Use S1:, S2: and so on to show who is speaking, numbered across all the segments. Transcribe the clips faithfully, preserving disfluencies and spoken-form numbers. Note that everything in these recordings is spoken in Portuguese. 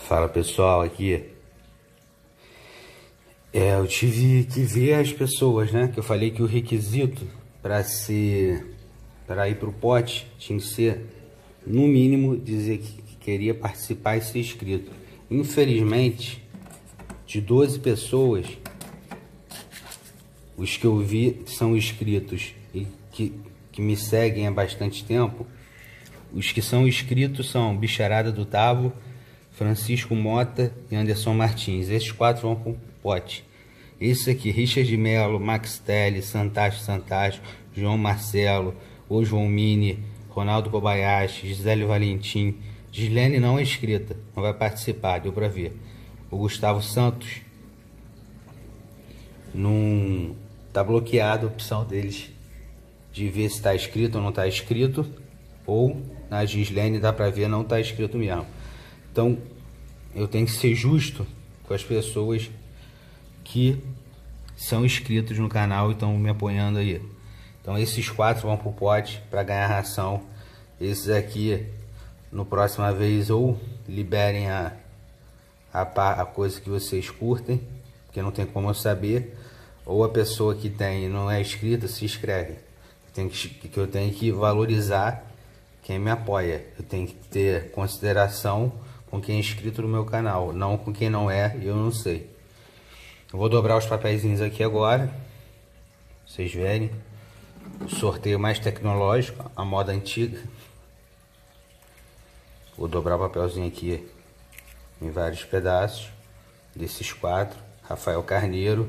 S1: Fala pessoal, aqui é, eu tive que ver as pessoas, né? Que eu falei que o requisito para ser para ir pro pote tinha que ser no mínimo dizer que queria participar e ser inscrito. Infelizmente, de doze pessoas, os que eu vi são inscritos e que, que me seguem há bastante tempo. Os que são inscritos são Bicharada do Tavo, Francisco Mota e Anderson Martins. Esses quatro vão para o pote. Esse aqui, Richard de Mello, Max Telly, Santacho Santacho, João Marcelo, O João Mini, Ronaldo Kobayashi, Gisele Valentim. Gislene não é inscrita, não vai participar, deu para ver. O Gustavo Santos, não tá bloqueada a opção deles de ver se está inscrito ou não está inscrito, ou na Gislene dá para ver não está inscrito mesmo. Então eu tenho que ser justo com as pessoas que são inscritos no canal e estão me apoiando aí. Então esses quatro vão pro pote para ganhar ração. Esses aqui no próxima vez ou liberem a, a, a coisa que vocês curtem, porque não tem como eu saber, ou a pessoa que tem não é inscrita se inscreve. Tem que, que eu tenho que valorizar quem me apoia. Eu tenho que ter consideração com quem é inscrito no meu canal, não com quem não é e eu não sei. Eu vou dobrar os papeizinhos aqui agora, pra vocês verem. O sorteio mais tecnológico, a moda antiga. Vou dobrar o papelzinho aqui em vários pedaços. Desses quatro, Rafael Carneiro.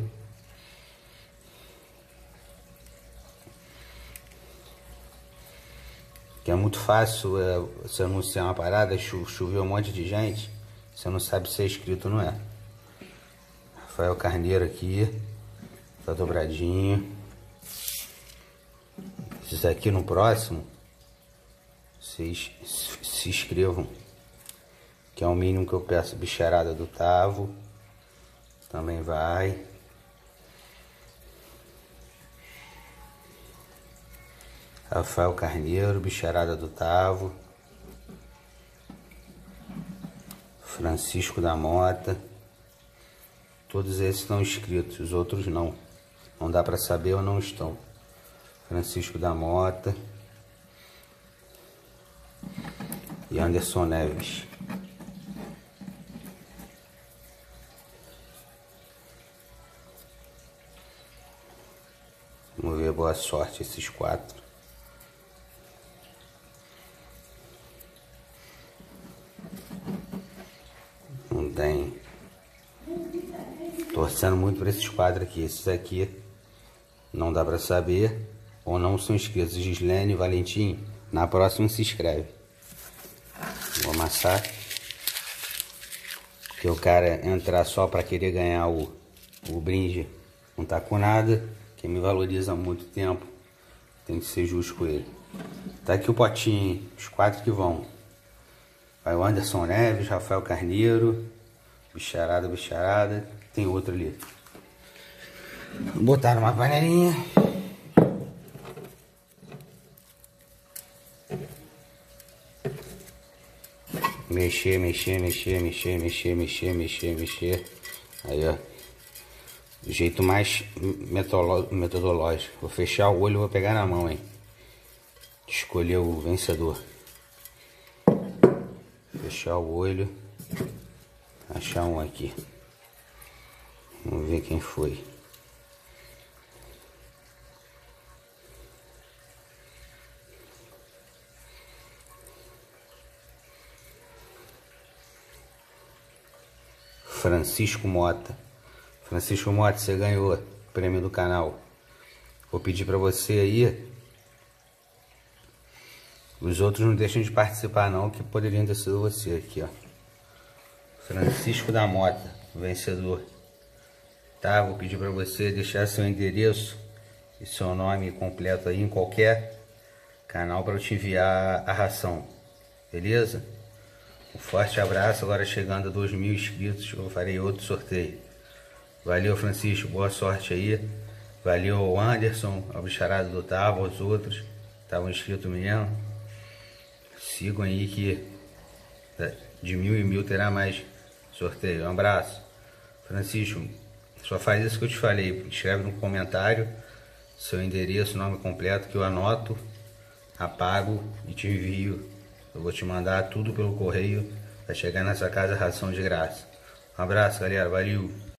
S1: Que é muito fácil é, você anunciar uma parada, cho choveu um monte de gente, você não sabe se é inscrito ou não é. Rafael Carneiro aqui, tá dobradinho. Esses aqui no próximo, vocês se inscrevam, que é o mínimo que eu peço. Bicharada do Tavo, também vai. Rafael Carneiro, Bicharada do Tavo, Francisco da Mota, todos esses estão inscritos, os outros não, não dá para saber ou não estão. Francisco da Mota e Anderson Neves. Vamos ver, boa sorte esses quatro. Não tem. Torcendo muito para esses quatro aqui. Esses aqui não dá para saber ou não são inscritos. Gislene, Valentim, na próxima se inscreve. Vou amassar. Porque o cara entrar só para querer ganhar o, o brinde não tá com nada. Quem me valoriza há muito tempo tem que ser justo com ele. Tá aqui o potinho, os quatro que vão. Vai o Anderson Neves, Rafael Carneiro, Bicharada, Bicharada, tem outro ali. Vou botar numa panelinha. Mexer, mexer, mexer, mexer, mexer, mexer, mexer, mexer. Aí, ó. Do jeito mais metodológico. Vou fechar o olho e vou pegar na mão, hein. Escolher o vencedor. Fechar o olho. Achar um aqui. Vamos ver quem foi. Francisco Mota. Francisco Mota, você ganhou o prêmio do canal. Vou pedir para você aí. Os outros não deixam de participar não, que poderiam ter sido você aqui, ó. Francisco da Mota, vencedor. Tá, vou pedir para você deixar seu endereço e seu nome completo aí em qualquer canal para eu te enviar a ração. Beleza? Um forte abraço. Agora chegando a dois mil inscritos, eu farei outro sorteio. Valeu, Francisco, boa sorte aí. Valeu, Anderson, ao Bicharada do Tavo, aos outros estavam inscritos mesmo. Sigam aí que de mil em mil terá mais sorteio. Um abraço. Francisco, só faz isso que eu te falei. Escreve no comentário seu endereço, nome completo, que eu anoto, apago e te envio. Eu vou te mandar tudo pelo correio. Vai chegar nessa casa ração de graça. Um abraço, galera. Valeu!